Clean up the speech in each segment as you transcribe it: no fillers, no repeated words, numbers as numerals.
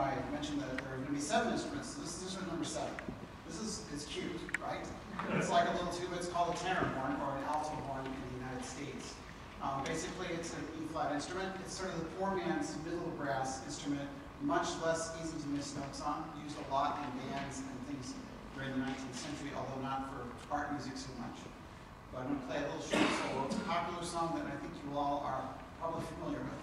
I mentioned that there are going to be 7 instruments. So this is instrument number 7. It's cute, right? It's like a little tube. It's called a tenor horn or an alto horn in the United States. Basically, it's an E-flat instrument. It's sort of the poor man's middle brass instrument, much less easy to miss notes on. Used a lot in bands and things during the 19th century, although not for art music so much. But I'm going to play a little short solo. It's a popular song that I think you all are probably familiar with.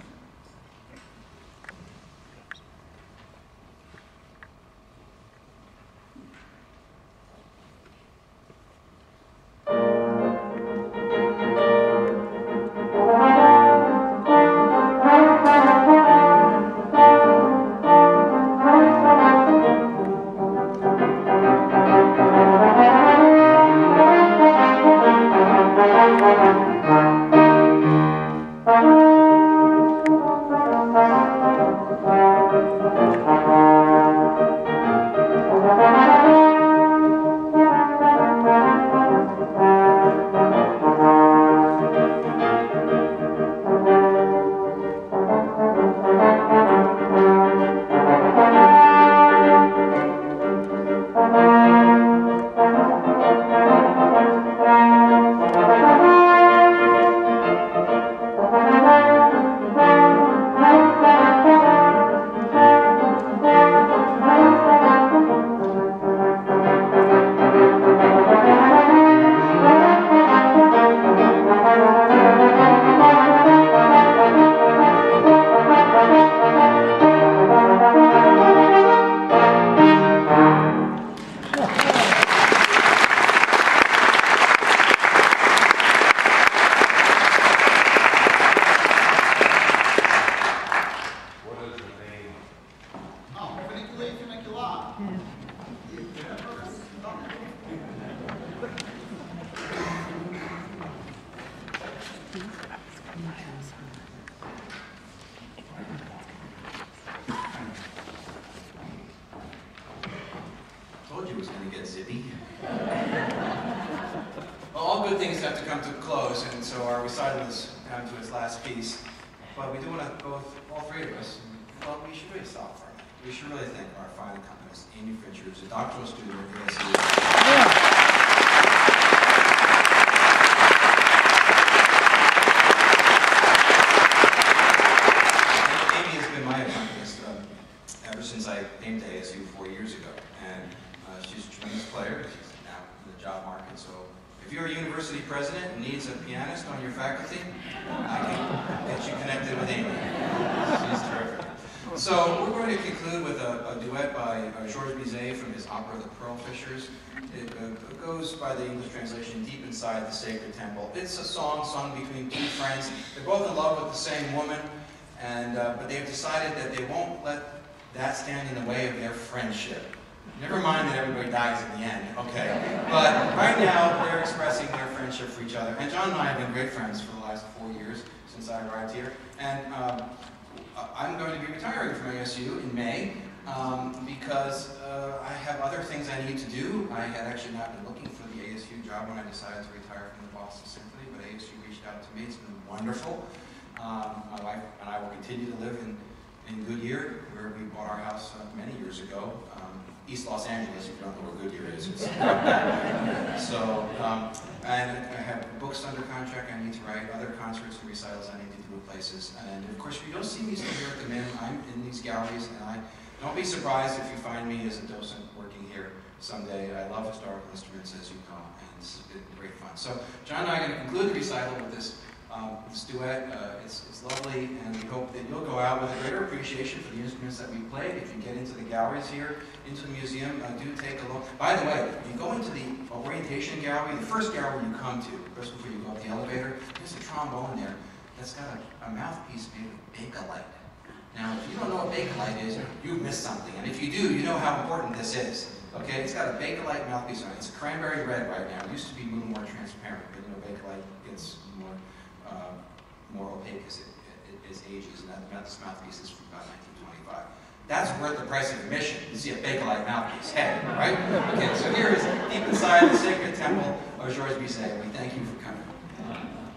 Told you it was going to get zippy. Well, all good things have to come to a close, and so our recital is down to its last piece. But we do want to all 3 of us, well, we should really stop for a minute. We should really thank our fine accompanist, Amy Fincher, who's a doctoral student at ASU. Ever since I came to ASU 4 years ago, and she's a tremendous player. She's now in the job market, so if you're a university president and needs a pianist on your faculty, I can get you connected with Amy. She's terrific. So we're going to conclude with a duet by Georges Bizet from his opera The Pearl Fishers. It goes by the English translation, Deep Inside the Sacred Temple. It's a song sung between 2 friends. They're both in love with the same woman, and but they've decided that they won't let that stand in the way of their friendship. Never mind that everybody dies in the end, okay? But right now, they're expressing their friendship for each other. And John and I have been great friends for the last 4 years since I arrived here. And I'm going to be retiring from ASU in May because I have other things I need to do. I had actually not been looking for the ASU job when I decided to retire from the Boston Symphony, but ASU reached out to me. It's been wonderful. My wife and I will continue to live in Goodyear, where we bought our house many years ago. East Los Angeles, if you don't know where Goodyear is. So, and I have books under contract I need to write, other concerts and recitals I need to do in places. And of course, if you don't see me still here at the MIM, I'm in these galleries, and don't be surprised if you find me as a docent working here someday. I love historical instruments, as you know, and this has been great fun. So, John and I are going to conclude the recital with this duet. It's lovely, and we hope that you'll go out with a greater appreciation for the instruments that we played. If you get into the galleries here, into the museum, do take a look. By the way, you go into the orientation gallery, the first gallery you come to, first before you go up the elevator, there's a trombone there that's got a mouthpiece made of bakelite. Now, if you don't know what bakelite is, you've missed something. And if you do, you know how important this is. Okay, it's got a bakelite mouthpiece on it. It's cranberry red right now. It used to be a little more transparent, but you know, bakelite gets more opaque as it ages, and this mouthpiece is from about 1925. That's worth the price of admission. You see a bakelite mouthpiece. Hey, right? Okay, so here is Deep Inside the Sacred Temple of Georges Bizet. We thank you for coming.